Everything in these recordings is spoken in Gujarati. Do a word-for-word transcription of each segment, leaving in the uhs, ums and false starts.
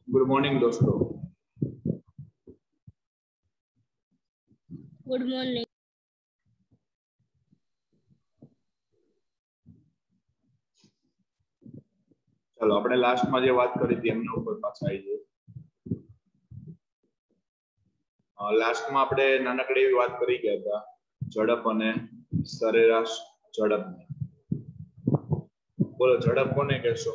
गुड मॉर्निंग दोस्तों. Good morning. चलो આપણે લાસ્ટ માં જે વાત કરી હતી એમના ઉપર પાછા આવી જઈએ. લાસ્ટ માં આપણે નાનકડી એવી વાત કરી ગયા હતા ઝડપ અને સરેરાશ ઝડપ. બોલો ઝડપ કોને કહેશો?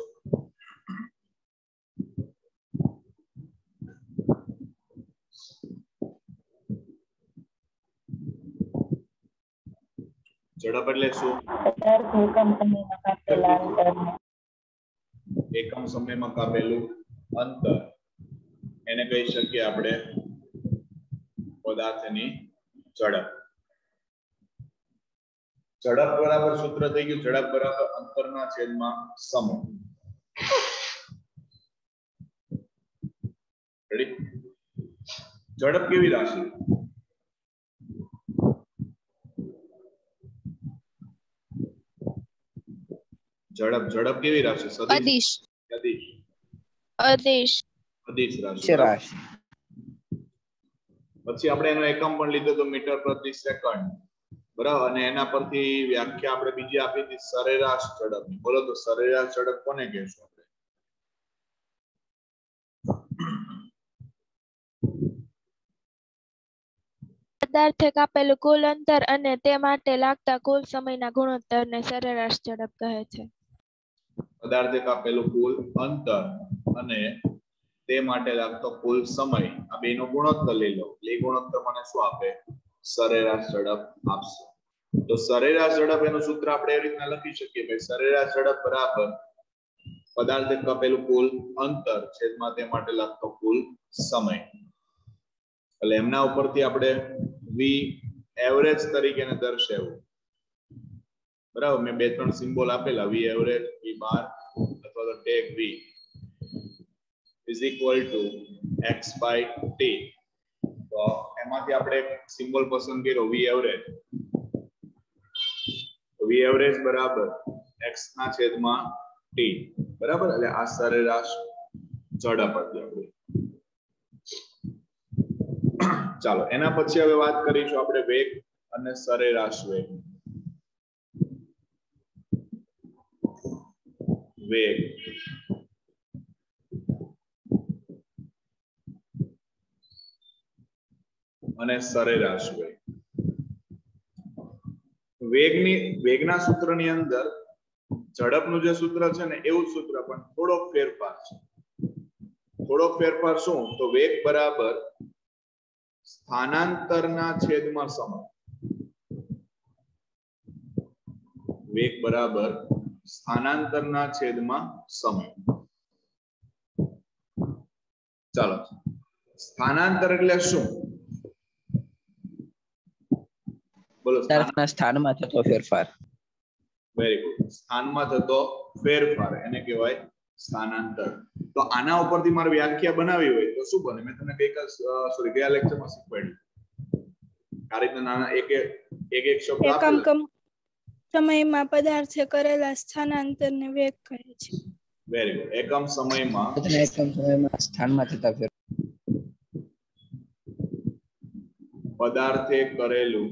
ઝડપ એટલે શું? એકમ સમયમાં કાપેલું અંતર એને કહી શકીએ આપણે પદાર્થની ઝડપ. ઝડપ બરાબર સૂત્ર થઈ ગયું ઝડપ બરાબર અંતરના છેદમાં સમય. રેડી? ઝડપ કેવી રાશિ? ઝડપ ઝડપ કેવી રાશિ? અદિશ. અદિશ. અદિશ. અદિશ રાશિ. પછી આપણે એનો એકમ પણ લીધો તો મીટર પ્રતિ સેકન્ડ. બરાબર. અને એના પરથી વ્યાખ્યા આપણે બીજી આપી હતી સરેરાશ ઝડપની. બોલો તો સરેરાશ ઝડપ કોને કહેશું આપણે? પદાર્થે કાપેલું કુલ અંતર અને તે માટે લાગતા કુલ સમયના ગુણોત્તરને સરેરાશ ઝડપ કહે છે. પદાર્થે કાપેલું કુલ અંતર અને તે માટે લાગતો કુલ સમય આ બેનો ગુણોત્તર લઈ લો. એ ગુણોત્તર મને શું આપે? સરેરાશ ઝડપ આપશે. તો સરેરાશ ઝડપ એનું સૂત્ર આપણે એવી રીતના લખી શકીએ ભાઈ સરેરાશ ઝડપ બરાબર પદાર્થે કાપેલું કુલ અંતર છેદમાં તે માટે લાગતો કુલ સમય. એટલે એમના ઉપરથી આપણે વી એવરેજ તરીકે દર્શાવ્યું. બરાબર. મેં બે ત્રણ સિમ્બોલ આપેલા વી એવરેજ, વી બાર અથવા તો tag v is equal to x by t. તો એમાંથી આપણે સિમ્બોલ પસંદ કર્યો વી એવરેજ. વી એવરેજ બરાબર x ના છેદમાં t. બરાબર. એટલે આ સરેરાશ ઝડપ હતી આપણી. ચાલો એના પછી હવે વાત કરીશું આપણે વેગ અને સરેરાશ વેગ. વેગ અને સરેરાશ વેગ. વેગની વેગના સૂત્રની અંદર ઝડપનું જે સૂત્ર છે ને એવું સૂત્ર પણ થોડોક ફેરફાર છે. થોડોક ફેરફાર શું? તો વેગ બરાબર સ્થાનાંતરના છેદમાં સમય. વેગ બરાબર સ્થાનાંતરના છેદમાં સમય. ચાલો સ્થાનાંતર એટલે શું? બોલો. સ્થાનમાં થતો ફેરફાર. Very good. સ્થાનમાં થતો ફેરફાર એને કહેવાય સ્થાનાંતર. તો આના ઉપરથી મારે વ્યાખ્યા બનાવી હોય તો શું બને? મેં તમને ગઈકાલ સોરી ગયા લેક્ચરમાં શીખવાડ્યું. આ રીતના નાના એક એક એક શબ્દ આપેલા. એકમ સમયમાં પદાર્થે કરેલા સ્થાનાંતરને વેગ કહે છે. Very good. એકમ સમયમાં એકમ સમયમાં સ્થાનમાં થતા ફેરફાર પદાર્થે કરેલું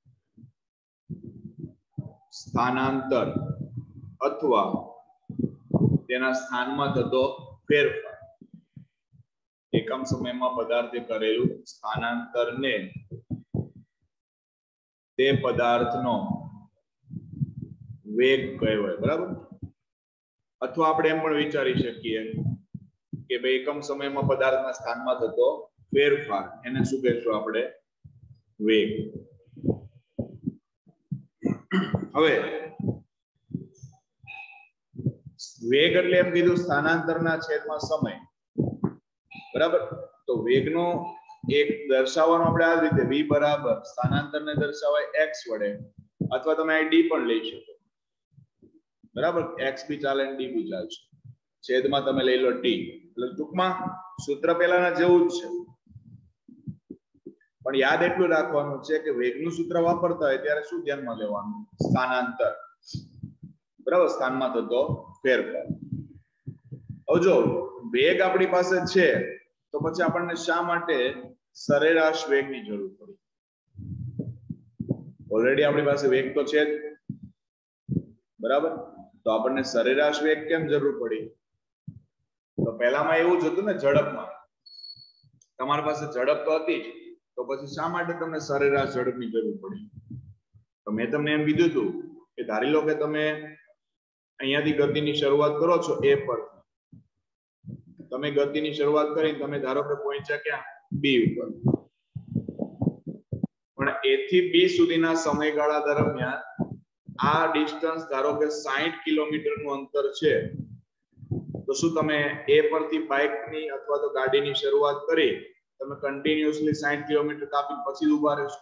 સ્થાનાંતર અથવા તેના સ્થાનમાં થતો ફેરફાર. એકમ સમયમાં પદાર્થે કરેલું સ્થાનાંતરને તે પદાર્થનો વેગ કહેવાય. બરાબર. અથવા આપણે એમ પણ વિચારી શકીએ કે ભાઈ એકમ સમયમાં પદાર્થના સ્થાનમાં થતો ફેરફાર એને શું કહેશું આપણે? વેગ. હવે વેગ એટલે એમ કીધું સ્થાનાંતરના છેદમાં સમય. બરાબર. તો વેગનો એક દર્શાવવાનો આપણે આ રીતે v બરાબર સ્થાનાંતરને દર્શાવાય x વડે અથવા તમે આ d પણ લઈ શકો. બરાબર. x બી ચાલે d બી ચાલશે. છેદમાં તમે લઈ લો t. એટલે ટૂંકમાં સૂત્ર પહેલાના જેવું જ છે. પણ યાદ એટલું રાખવાનું છે કે વેગનું સૂત્ર વાપરતા હોય ત્યારે શું ધ્યાનમાં લેવાનું? સ્થાનાંતર. બરાબર. સ્થાનમાં થતો ફેરફાર. હવે જો વેગ આપણી પાસે છે તો પછી આપણને શા માટે સરેરાશ વેગની જરૂર પડી? ઓલરેડી આપણી પાસે વેગ તો છે જ, બરાબર? તો આપણને સરેરાશ વેગ કેમ જરૂર પડી? તો પહેલામાં એવું જ હતું ને, ઝડપમાં તમારી પાસે ઝડપ તો હતી જ, તો પછી શા માટે તમને સરેરાશ ઝડપની જરૂર પડી? તો મેં તમને એમ કીધું હતું કે ધારી લો કે તમે અહીંયાથી ગતિની શરૂઆત કરો છો એ પર, તમે ગતિની શરૂઆત કરીને તમે ધારો કે પહોંચ્યા ક્યાં? બી ઉપર. પણ એ થી બી સુધીના સમયગાળા દરમિયાન આ ડિસ્ટન્સ ધારો કે સાહીઠ કિલોમીટર નું અંતર છે, તો શું તમે એ પરથી બાઇકની અથવા તો ગાડીની શરૂઆત કરી તમે કન્ટિન્યુઅસલી સાહીઠ કિલોમીટર કાપી પછી ઉભા રહેશો?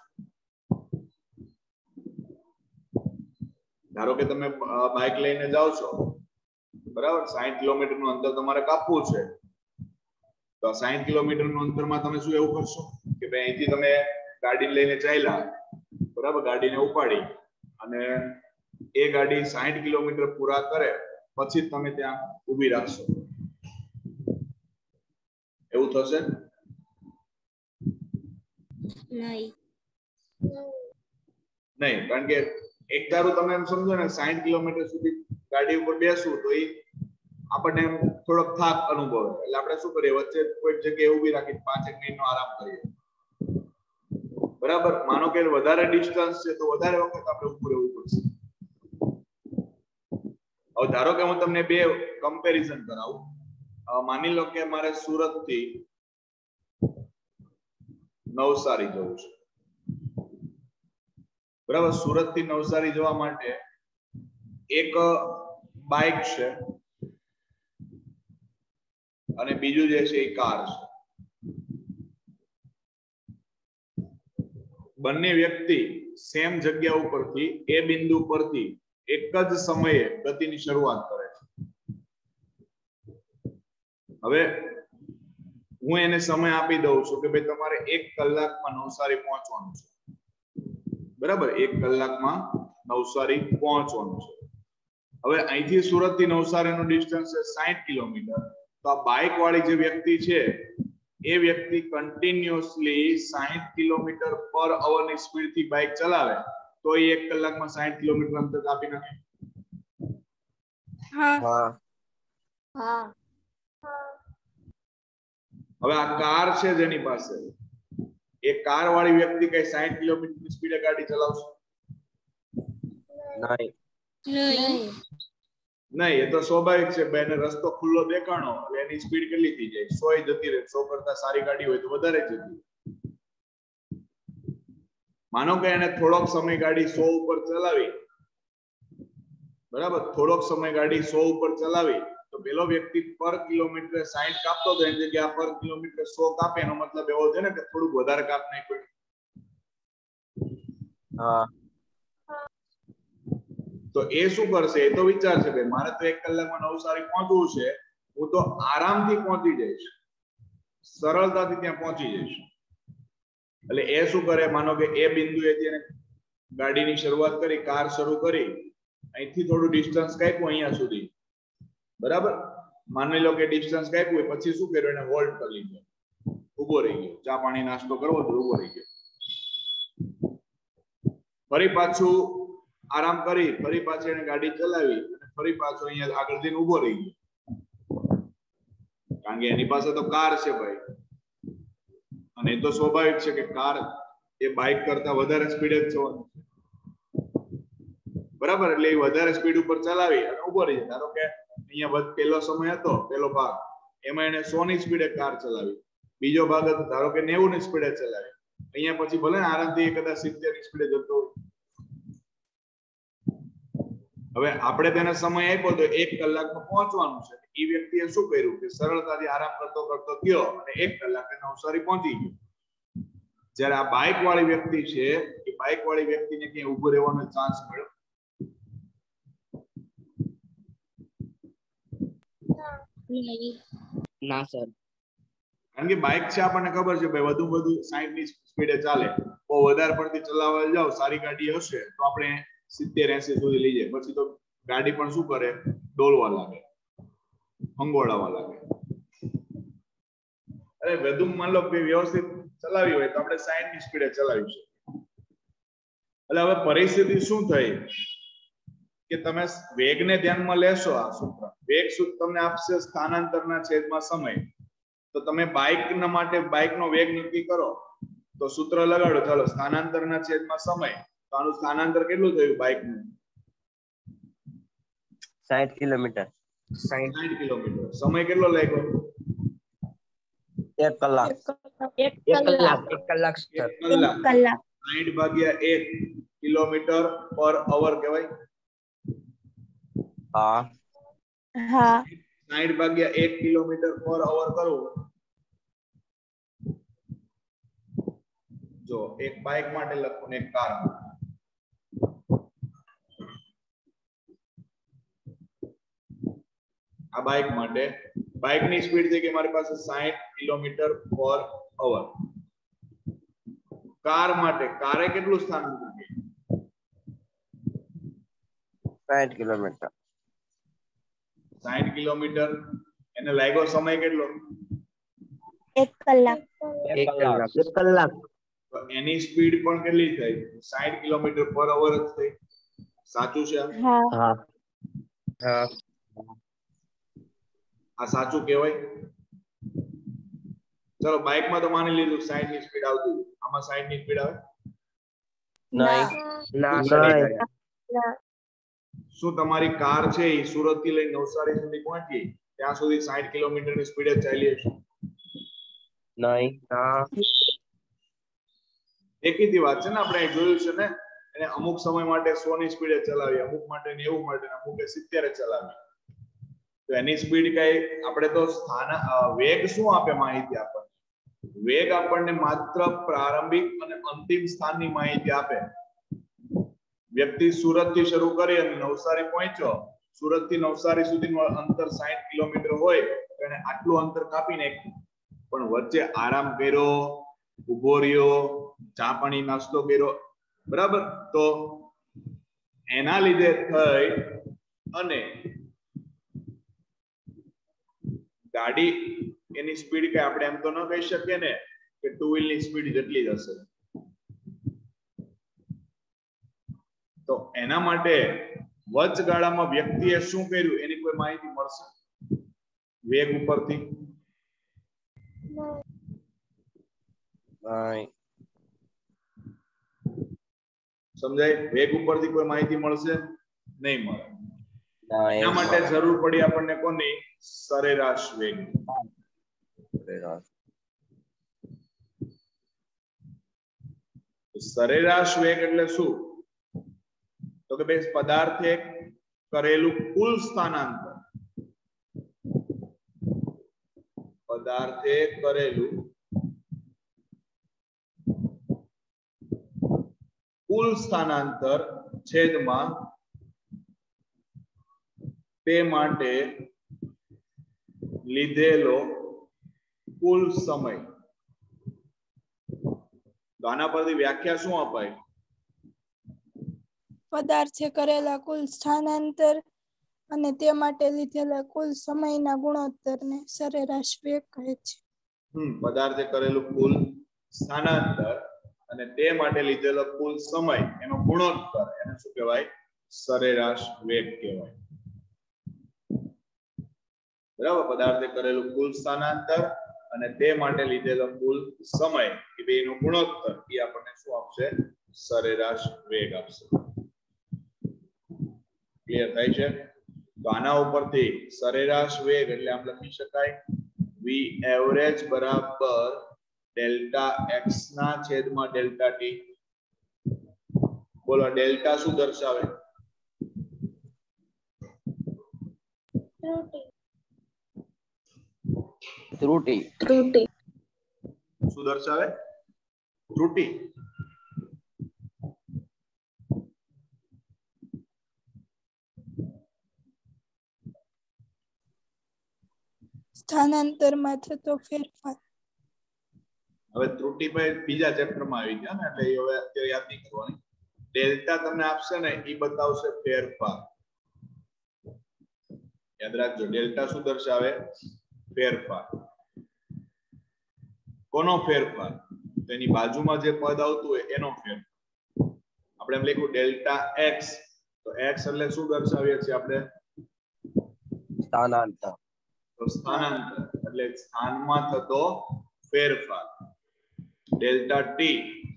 ધારો કે તમે બાઇક લઈને જાઓ છો, બરાબર? સાહીઠ કિલોમીટર નું અંતર તમારે કાપવું છે, તો સાહીઠ કિલોમીટર નું અંતરમાં તમે શું એવું કરશો કે ભાઈ અહીંથી તમે ગાડી લઈને ચાલ્યા, બરાબર? ગાડીને ઉપાડી અને એ ગાડી સાહીઠ કિલોમીટર પૂરા કરે પછી તમે ત્યાં ઊભી રાખશો, એવું થશે? નહીં નહીં, કારણ કે એક ધારું તમે એમ સમજો ને સાહીઠ કિલોમીટર સુધી ગાડી ઉપર બેસવું તો એ આપણને થોડોક થાક અનુભવે, એટલે આપણે શું કરીએ, વચ્ચે કોઈ જગ્યાએ ઊભી રાખી પાંચ એક મિનિટનો આરામ કરીએ, બરાબર? માનો કે વધારે ડિસ્ટન્સ છે તો વધારે વખત આપણે ઊભું રહેવું પડશે. હવે ધારો કે હું તમને બે કમ્પેરિઝન કરાવું. માની લો કે મારે સુરત થી નવસારી જવું છે, બરાબર? સુરત થી નવસારી જવા માટે એક બાઇક છે અને બીજું જે છે એ કાર છે. બંને વ્યક્તિ સેમ જગ્યા ઉપરથી એ બિંદુ પરથી એક જ સમયે ગતિની શરૂઆત કરે છે. હવે હું એને સમય આપી દઉં છું કે ભાઈ તમારે એક કલાકમાં નવસારી પહોંચવાનું છે, બરાબર? એક કલાકમાં નવસારી પહોંચવાનું છે. હવે અહીંથી સુરત થી નવસારીનું ડિસ્ટન્સ છે સાહીઠ કિલોમીટર. તો આ બાઇક વાળી જે વ્યક્તિ છે એ વ્યક્તિ કન્ટિન્યુઅસલી સાહીઠ કિલોમીટર પર અવર ની સ્પીડ થી બાઇક ચલાવે તો એ એક કલાકમાં સાહીઠ કિલોમીટર અંતર કાપી નાખે. હા હા હા હવે આ કાર છે જેની પાસે, એ કાર વાળી વ્યક્તિ કઈ સાહીઠ કિલોમીટર ની સ્પીડે ગાડી ચલાવશે? નહીં નહીં નહીં, એ તો સ્વાભાવિક છે. એને રસ્તો ખુલ્લો દેખાણો એટલે એની સ્પીડ કેટલી થઈ જાય? સો જતી રહે. સો કરતા સારી ગાડી હોય તો વધારે જતી. માનો કે એને થોડોક સમય ગાડી સો ઉપર ચલાવી, બરાબર? થોડોક સમય ગાડી સો ઉપર ચલાવી તો પેલો વ્યક્તિ પર કિલોમીટર સાહીઠ કાપતો તો એની જગ્યાએ પર કિલોમીટર સો કાપે, એનો મતલબ એવો છે ને કે થોડુંક વધારે કાપ નાખ્યું. હા તો એ શું કરશે? એ તો વિચારશે ભાઈ મારે તો એક કલાકમાં નવસારી પહોંચવું છે, હું તો આરામથી પહોંચી જઈશ, સરળતાથી ત્યાં પહોંચી જઈશ. એટલે એ શું કરે? માનો કે એ બિંદુએ એને ગાડીની શરૂઆત કરી, કાર શરૂ કરી, અહીંથી થોડું ડિસ્ટન્સ કાપ્યું અહીંયા સુધી, બરાબર? માની લો કે ડિસ્ટન્સ કાપ્યું પછી શું કર્યું? એને હોલ્ડ કરી લીધો, ઉભો રહી ગયો, ચા પાણી નાસ્તો કરવો તો ઉભો રહી ગયો. ફરી પાછું આરામ કરી, ફરી પાછી એને ગાડી ચલાવી અને ફરી પાછો અહીંયા આગળ જઈને ઉભો રહી ગયો, કારણ કે એની પાસે તો કાર છે ભાઈ, અને એ તો સ્વાભાવિક છે કે કાર એ બાઇક કરતા વધારે સ્પીડે જ જવાનું છે, બરાબર? એટલે એ વધારે સ્પીડ ઉપર ચલાવી અને ઉભો રહી જાય. ધારો કે અહીંયા પેલો સમય હતો, પેલો ભાગ, એમાં એને સો ની સ્પીડે કાર ચલાવી, બીજો ભાગ હતો ધારો કે નેવું ની સ્પીડે ચલાવી, અહીંયા પછી ભલે ને આરામથી કદાચ સિત્તેર ની સ્પીડે જતો હોય. હવે આપણે તેને સમય આપ્યો તો એક કલાકમાં પહોંચવાનું છે. એ વ્યક્તિએ શું કર્યું કે સરળતાથી આરામ કરતો કરતો ગયો અને એક કલાકે નવસારી પહોંચી ગયો. જ્યારે આ બાઇક વાળી વ્યક્તિ છે એ બાઇક વાળી વ્યક્તિને ક્યાંય ઊભો રહેવાનો ચાન્સ મળ્યો? ના સર. કારણ કે બાઇક છે આપણને ખબર છે ભાઈ વધુ વધુ સાહીઠ ની સ્પીડે ચાલે, બહુ વધારે પડતી ચલાવવા જાવ, સારી ગાડી હશે તો આપણે સિત્તેર એસી સુધી લઈ જાય, પછી તો ગાડી પણ શું કરે? ડોલવા લાગે, હંગોળાવા લાગે. અરે વધુ માન લો કે વ્યવસ્થિત ચલાવી હોય તો આપણે સાઈઠ ની સ્પીડે ચલાવી શકીએ. એટલે હવે પરિસ્થિતિ શું થઈ કે તમે વેગને ધ્યાનમાં લેશો. આ સૂત્ર વેગ સૂત્ર તમને આપશે સ્થાનાંતરના છેદમાં સમય. તો તમે બાઇક ના માટે બાઇક નો વેગ નક્કી કરો તો સૂત્ર લગાડો. ચાલો સ્થાનાંતરના છેદમાં સમય, તો આનું સ્થાનાંતર કેટલું થયું બાઇક નું? સાઠ કિલોમીટર. સાઠ કિલોમીટર. સમય કેટલો લાગ્યો? એક કલાક. એક કલાક. એક કલાક સર. એક કલાક. કલાક. સાઠ ભાગ્યા એક કિલોમીટર પર અવર કહેવાય. હા હા. સાઠ ભાગ્યા એક કિલોમીટર પર અવર કરવું. જો એક બાઇક માટે લખો ને એક કાર માટે. આ બાઇક માટે બાઇક ની સ્પીડ છે કે મારી પાસે સાઠ કિલોમીટર પર અવર. કાર માટે કારે કેટલું સ્થાનાંતર કર્યું? સાઠ કિલોમીટર. સાઠ કિલોમીટર. એને લાગ્યો સમય કેટલો? એક કલાક. એક કલાક. એક કલાક. તો એની સ્પીડ પણ કેટલી થઈ? સાઠ કિલોમીટર પર અવર જ થઈ. સાચું છે? હા. હા હા. આ સાચું કહેવાય? ચલો બાઇકમાં તો માની લીધું સાઠ ની સ્પીડ આવતી. આમાં સાઠ ની સ્પીડ આવે? નહીં. ના ના. શું તમારી કાર છે એ સુરત થી લઈને નવસારી સુધી પહોંચી ત્યાં સુધી સાઠ કિલોમીટર ની સ્પીડે ચાલી હશે? નહીં. ના દેખીતી વાત છે ને, આપણે જોયું છે ને. એને અમુક સમય માટે સો ની સ્પીડે ચલાવી, અમુક માટે નેવું માટે, અમુક સિત્તેર ચલાવી. તો એની સ્પીડ કઈ આપણે તો સ્થાન વેગ શું આપે માહિતી આપણને? વેગ આપણને માત્ર પ્રારંભિક અને અંતિમ સ્થાનની માહિતી આપે. વ્યક્તિ સુરત થી શરૂ કરી અને નવસારી પહોંચ્યો. સુરત થી નવસારી સુધીનું અંતર સાઠ કિલોમીટર હોય તો એને આટલું અંતર કાપી નાખ્યું. પણ વચ્ચે આરામ કર્યો, ઉભો રહ્યો, ચા પાણી નાસ્તો કર્યો, બરાબર? તો એના લીધે થઈ અને ગાડી એની સ્પીડ કે આપણે એમ તો ન કહી શકીએ ને કે ટુ વ્હીલ ની સ્પીડ જેટલી જ હશે. તો એના માટે વચગાળામાં વ્યક્તિએ શું કર્યું એની કોઈ માહિતી મળશે વેગ ઉપરથી? નહીં. સમજાય? વેગ ઉપરથી કોઈ માહિતી મળશે નહીં મળે. ના એના માટે જરૂર પડી આપણને કોની? સરેરાશ વેગ. સરેરાશ વેગ એટલે શું? તો કે ભાઈ પદાર્થે કરેલું કુલ સ્થાનાંતર. પદાર્થે કરેલું કુલ સ્થાનાંતર છેદમાં તે માટે લીધેલો કુલ સમય. તો આના પરથી વ્યાખ્યા શું અપાય? પદાર્થે કરેલા કુલ સ્થાનાંતર અને તે માટે લીધેલા કુલ સમયના ગુણોત્તરને સરેરાશ વેગ કહે છે. હમ પદાર્થે કરેલું કુલ સ્થાનાંતર અને તે માટે લીધેલો કુલ સમય એનો ગુણોત્તર એને શું કહેવાય? સરેરાશ વેગ કહેવાય. બરાબર? પદાર્થે કરેલું કુલ સ્થાનાંતર અને તે માટે લીધેલો કુલ સમય એ બેનો ગુણોત્તર એ આપણને શું આપશે? સરેરાશ વેગ આપશે. ક્લિયર થાય છે? તો આના ઉપરથી સરેરાશ વેગ એટલે આમ લખી શકાય v એવરેજ બરાબર ડેલ્ટા x ના છેદમાં ડેલ્ટા t. બોલો ડેલ્ટા શું દર્શાવે? ત્રુટિ. ત્રુટિ. શું દર્શાવે? ત્રુટિ. સ્થાનાંતરમાં થતો ફેરફાર. હવે ત્રુટિ બીજા ચેપ્ટરમાં આવી ગયા ને એટલે એ હવે અત્યારે યાદ નહીં કરવાની. ડેલ્ટા તમને આપશે ને એ બતાવશે ફેરફાર. યાદ રાખજો ડેલ્ટા શું દર્શાવે? ફેરફાર. કોનો ફેરફાર? તેની બાજુમાં જે પદ આવતું હોય એનો ફેરફાર. આપણે એમ લખ્યું ડેલ્ટા એક્સ, તો એક્સ એટલે શું દર્શાવીએ છીએ આપણે? સ્થાનાંતર. તો સ્થાનાંતર એટલે સ્થાનમાં થતો ફેરફાર. ડેલ્ટા ટી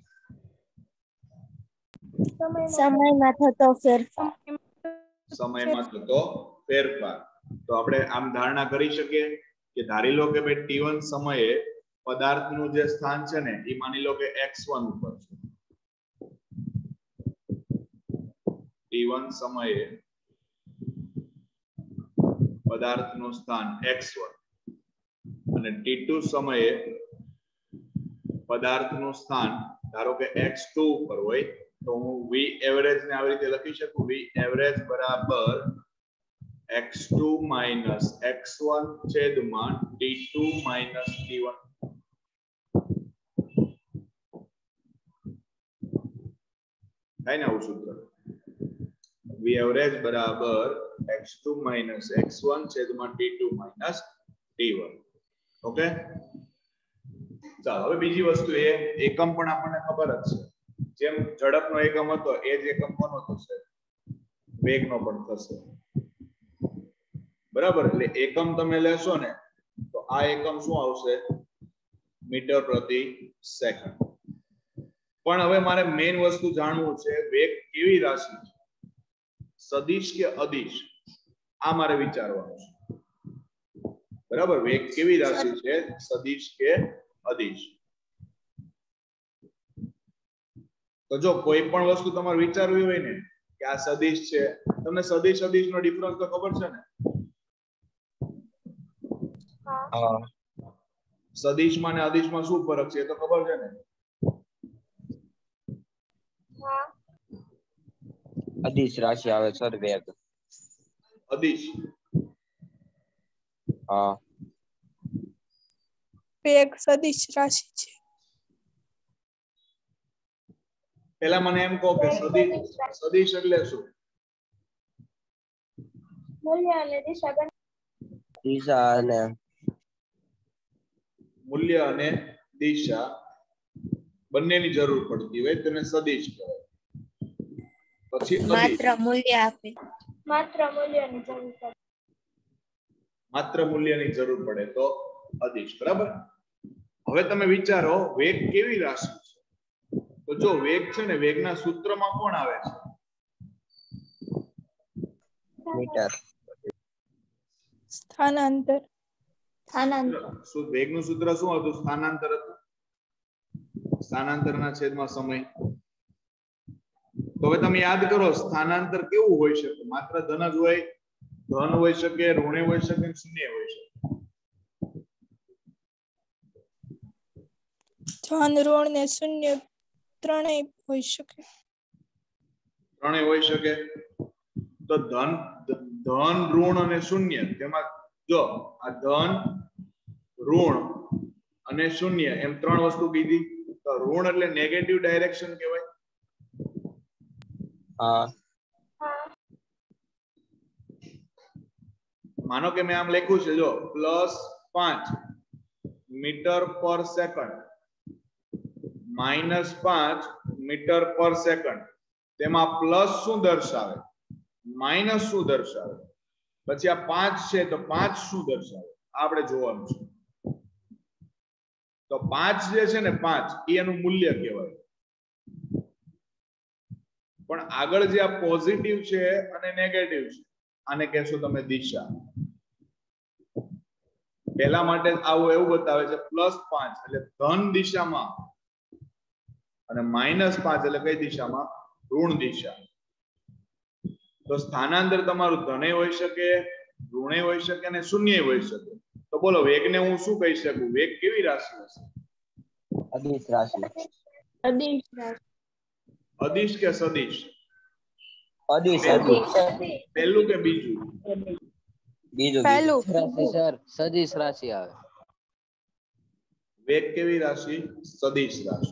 સમયમાં થતો ફેરફાર. સમયમાં થતો ફેરફાર. તો આપણે આમ ધારણા કરી શકીએ કે ધારી લો કે ભાઈ ટી વન સમયે પદાર્થનું જે સ્થાન છે ને એ માની લો કે એક્સ વન ઉપર છે. ટી વન સમયે પદાર્થનું સ્થાન એક્સ વન અને ટી ટુ સમયે પદાર્થનું સ્થાન ધારો કે એક્સ ટુ ઉપર હોય, તો હું વી એવરેજ ને આવી રીતે લખી શકું. વી એવરેજ બરાબર x two minus x one છેદમાં t two minus t one. થાય ને આવું સૂત્ર? વી એવરેજ બરાબર x two minus x one છેદમાં t two minus t one. Okay, ચાલો હવે બીજી વસ્તુ એ એકમ પણ આપણને ખબર જ છે. જેમ ઝડપનો એકમ હતો એ જ એકમ કોનો થશે? વેગનો પણ થશે. બરાબર, એટલે એકમ તમે લેશો ને તો આ એકમ શું આવશે? મીટર પ્રતિ સેકન્ડ. પણ હવે મારે મેઇન વસ્તુ જાણવું છે, વેગ કેવી રાશિ છે? સદિશ કે અદિશ? આ મારે વિચારવાનું છે. બરાબર, વેગ કેવી રાશિ છે? સદિશ કે અદિશ? તો જો કોઈ પણ વસ્તુ તમારે વિચારવી હોય ને કે આ સદિશ છે, તમને સદિશ અદિશ નો ડિફરન્સ તો ખબર છે ને? હા. સદિશમાં ને અદિશમાં શું ફરક છે એ તો ખબર છે ને? અદિશ રાશિ આવે સર વેગ. અદિશ હા. વેગ સદિશ રાશિ છે. પેલા મને એમ કહો કે સદિશ સદિશ એટલે શું? મૂલ્ય અને દિશા બંને. દિશા અને મૂલ્ય અને દિશા બંનેની જરૂર પડતી હોય તેને સદિશ કહેવાય. પછી માત્ર મૂલ્ય આપે. માત્ર મૂલ્યની જરૂર પડે. માત્ર મૂલ્યની જરૂર પડે તો અદિશ. બરાબર, હવે તમે વિચારો વેગ કેવી રાશિ છે? તો જો વેગ છે ને વેગના સૂત્રમાં કોણ આવે છે? મીટર. સ્થાનાંતર. સ્થાનાંતર. શું વેગનું સૂત્ર શું હતું? સ્થાનાંતર હતું. સ્થાનાંતરના છેદમાં સમય. તો હવે તમે યાદ કરો સ્થાનાંતર કેવું હોઈ શકે? માત્ર ધન જ હોય, ધન હોઈ શકે, ઋણ હોઈ શકે, શૂન્ય હોઈ શકે. ધન, ઋણ ને શૂન્ય ત્રણેય હોઈ શકે. ત્રણેય હોઈ શકે. તો ધન ધન ઋણ અને શૂન્ય, તેમાં જો આ ધન ઋણ અને શૂન્ય એમ ત્રણ વસ્તુ કીધી. તો ઋણ એટલે નેગેટિવ ડાયરેક્શન કહેવાય. હા. માનો કે મેં આમ લખ્યું છે, જો પ્લસ પાંચ મીટર પર સેકન્ડ, માઇનસ પાંચ મીટર પર સેકન્ડ. તેમાં પ્લસ શું દર્શાવે? માઇનસ શું દર્શાવે? પછી આ પાંચ છે તો પાંચ શું દર્શાવે? આપણે જોવાનું છે. તો પાંચ જે છે ને પાંચ એ એનું મૂલ્ય કહેવાય. પણ આગળ જે આ પોઝિટિવ છે અને નેગેટિવ છે આને કહેશો તમે દિશા. પહેલા માટે આવું એવું બતાવે છે પ્લસ પાંચ એટલે ધન દિશામાં અને માઇનસ પાંચ એટલે કઈ દિશામાં? ઋણ દિશા. તો સ્થાનાંતર તમારું ધને હોઈ શકે, ઋણે હોઈ શકે અને શૂન્ય હોઈ શકે. તો બોલો વેગને હું શું કહી શકું? વેગ કેવી રાશિ હશે? અદિશ રાશિ. અદિશ રાશિ. અદિશ કે સદિશ? અદિશ. પહેલું કે બીજું? બીજું. પહેલું. રાશિ સર સદિશ રાશિ આવે. વેગ કેવી રાશિ? સદિશ રાશિ.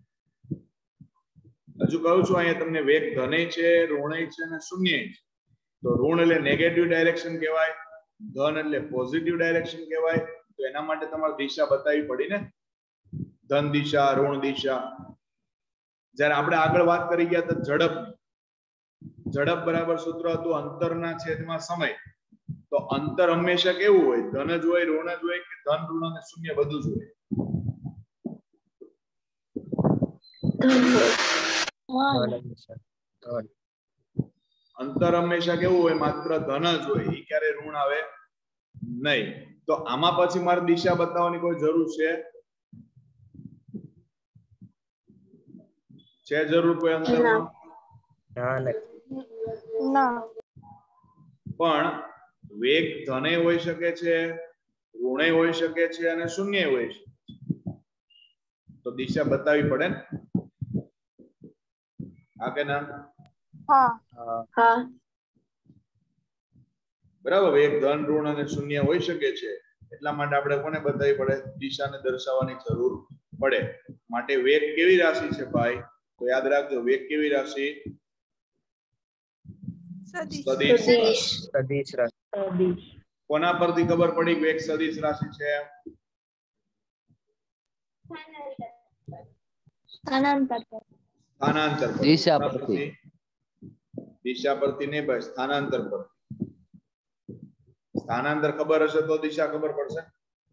હજુ કહું છું અહીંયા તમને વેગ ધને છે, ઋણે છે અને શૂન્ય છે. તો ઋણ એટલે નેગેટિવ ડાયરેક્શન કહેવાય, ધન એટલે પોઝિટિવ ડાયરેક્શન કહેવાય. તો એના માટે તમારે દિશા બતાવવી પડી ને. ધન દિશા, ઋણ દિશા. જ્યારે આપણે આગળ વાત કરી ગયા તો ઝડપ, ઝડપ બરાબર સૂત્ર હતું અંતરના છેદમાં સમય. તો અંતર હંમેશા કેવું હોય? ધન જ હોય, ઋણ જ હોય કે ધન, ઋણ અને શૂન્ય બધું જ હોય? અંતર હંમેશા કેવું હોય? માત્ર ધન જ હોય, એ ક્યારે ઋણ આવે નહીં. તો આમાં પછી મારે દિશા બતાવવાની કોઈ જરૂર છે છે જરૂર કોઈ અંતરમાં? ના. પણ વેગ ધને હોઈ શકે છે, ઋણે હોઈ શકે છે અને શૂન્ય હોઈ શકે. તો દિશા બતાવવી પડે ને? હા કે ના? હા. હા. બરાબર. વેગ ધન, ઋણ અને શૂન્ય હોઈ શકે છે. એટલા માટે આપણે કોને બતાવવી પડે? દિશાને દર્શાવવાની જરૂર પડે. માટે વેગ કેવી રાશિ છે ભાઈ? તો યાદ રાખજો, વેગ કેવી રાશિ? સદિશ રાશિ. કોના પરથી ખબર પડી વેગ સદિશ રાશિ છે? સ્થાનાંતર સ્થાનાંતર પર. દિશા પરથી. દિશા પરથી નહીં ભાઈ, સ્થાનાંતર પર. સ્થાનાંતર ખબર હશે તો દિશા ખબર પડશે.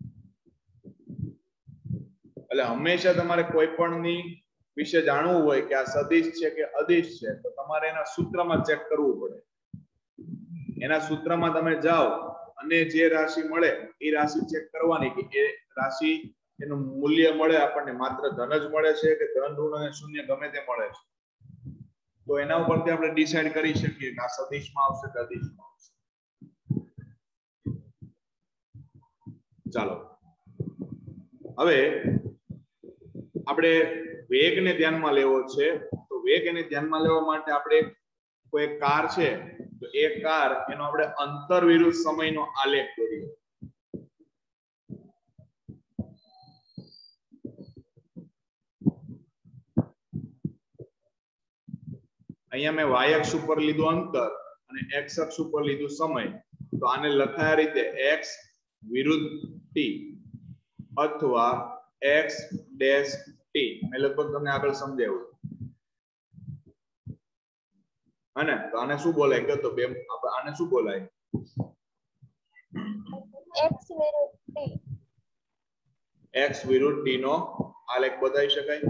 એટલે હંમેશા તમારે કોઈ પણ ની વિશે જાણવું હોય કે આ સદિશ છે કે અદિશ છે, તો તમારે એના સૂત્રમાં ચેક કરવું પડે. એના સૂત્રમાં તમે જાઓ અને જે રાશિ મળે એ રાશિ ચેક કરવાની કે એ રાશિ એનું મૂલ્ય મળે આપણને માત્ર ધન જ મળે છે કે ધન, ઋણ અને શૂન્ય ગમે તે મળે છે. તો એના ઉપરથી આપણે ડિસાઈડ કરી શકીએ કે આ સદિશમાં આવશે કે અદિશમાં આવશે. ચાલો હવે આપણે વેગને ધ્યાનમાં લેવો છે. તો વેગને ધ્યાનમાં લેવા માટે આપણે કોઈ કાર છે તો એ કાર એનો આપણે અંતર વિરુદ્ધ સમયનો આલેખ દોરીએ. અહીંયા મેં વાય અક્ષ ઉપર લીધું અંતર અને એક્સ અક્ષ ઉપર લીધું સમય. તો આને લખાય આ રીતે એક્સ વિરુદ્ધ ટી અથવા એક્સ ડેશ ટી. મેં લગભગ તમને આગળ સમજાવ્યું. અને તો આને શું બોલાય? કે તો બે આને શું બોલાય? એક્સ વિરુદ્ધ ટી. એક્સ વિરુદ્ધ ટી નો આલેખ બતાવી શકાય?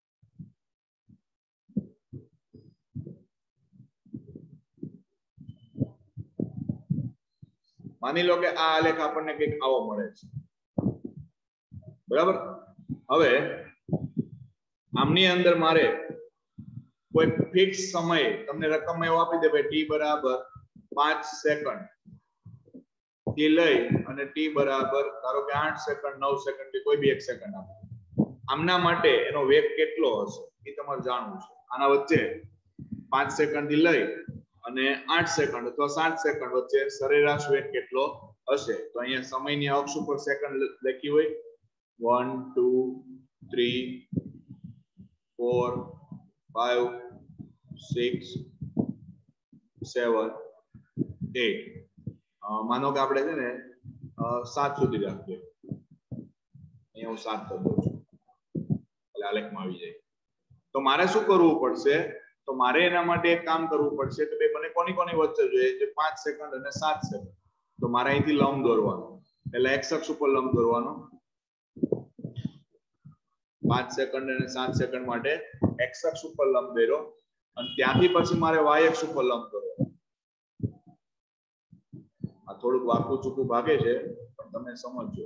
માની લો કે આ આલેખ આપણને કંઈક આવો મળે છે. બરાબર. હવે આમની અંદર મારે કોઈ ફિક્સ સમયે તમને રકમ એવો આપી દે ભાઈ ટી બરાબર પાંચ સેકન્ડ થી લઈ અને ટી બરાબર ધારો કે આઠ સેકન્ડ, નવ સેકન્ડ કે કોઈ બી એક સેકન્ડ આપો. આમના માટે એનો વેગ કેટલો હશે એ તમારે જાણવું છે. આના વચ્ચે પાંચ સેકન્ડ થી લઈ અને આઠ સેકન્ડ અથવા સાત સેકન્ડ વચ્ચે સરેરાશ વેગ કેટલો હશે? તો અહીંયા સમયની અક્ષ ઉપર સેકન્ડ લખી હોય one two three four five six seven eight. માનો કે આપણે છે ને સાત સુધી રાખીએ. અહીંયા હું સાત કરી દઉં છું એટલે આલેખમાં આવી જાય. તો મારે શું કરવું પડશે? તો મારે એના માટે એક કામ કરવું પડશે કે ભાઈ મને કોની કોની વચ્ચે જોઈએ છે? પાંચ સેકન્ડ અને સાત સેકન્ડ. તો મારે અહીંથી લંબ દોરવાનો. એટલે એક્સ અક્ષ ઉપર લંબ દોરવાનો. પાંચ સેકન્ડ અને સાત સેકન્ડ માટે એક્સ અક્ષ ઉપર લંબ દોર્યો અને ત્યાંથી પછી મારે વાય અક્ષ ઉપર લંબ દોરવાનો. આ થોડુંક વાકું ચૂકું ભાગે છે પણ તમે સમજજો.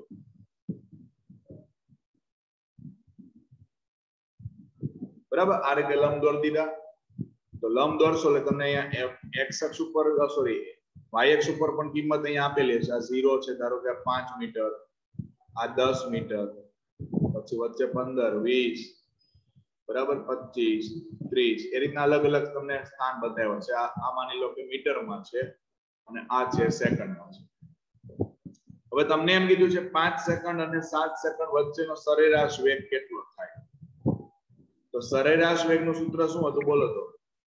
બરાબર. આ રીતે લંબ દોરી દીધા. તો લંબ દોરશો એટલે તમને અહીંયા એક્સ અક્ષ ઉપર સોરી વાય અક્ષ ઉપર પણ કિંમત અહીંયા આપેલી છે. આ ઝીરો છે ધારો કે પાંચ મીટર, આ દસ મીટર, પછી વચ્ચે પંદર, વીસ, બરાબર, પચીસ, ત્રીસ એ રીતના અલગ અલગ તમને સ્થાન બતાવ્યા છે. આ માની લો કે મીટરમાં છે અને આ છે સેકન્ડમાં છે. હવે તમને એમ કીધું છે પાંચ સેકન્ડ અને સાત સેકન્ડ વચ્ચેનો સરેરાશ વેગ કેટલો થાય? તો સરેરાશ વેગનું સૂત્ર શું હતું બોલો તો?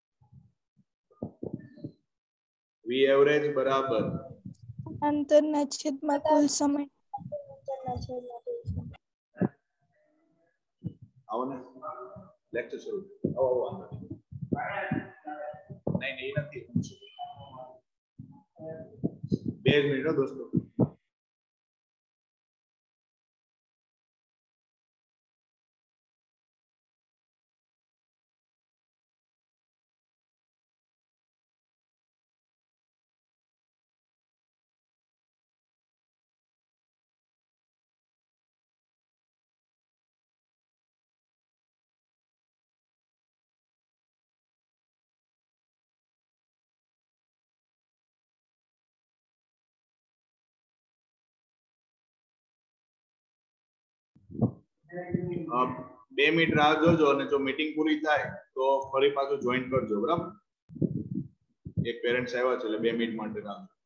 વી એવરેજ બરાબર અંતરના છેદમાં કુલ સમય. લેક્ચર શરૂ આવો આવો વાંધો નહીં નહીં નહીં નથી બે જ મિનિટ હો દોસ્તો બે મિનિટ રાહ જોજો અને જો મીટિંગ પૂરી થાય તો ફરી પાછું જોઈન કરજો બરાબર એક પેરેન્ટ્સ આવ્યા છે એટલે બે મિનિટ માટે રાહ